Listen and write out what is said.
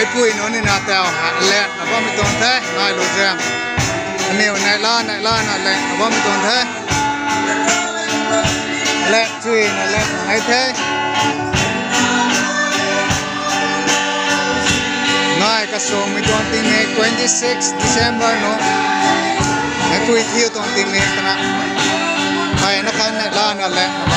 mấy bụi nó nên là tèo hạ lẹt là bao nhiêu tuần thế ngai lujam nhiều này la nè lẹt là bao nhiêu tuần thế lẹt chui nè lẹt ngày thế ngai cái số mấy tuần tìm ngày 26 December nó mấy bụi thiêu tuần tìm ngày cái nào hay nó khăn nè la nè lẹt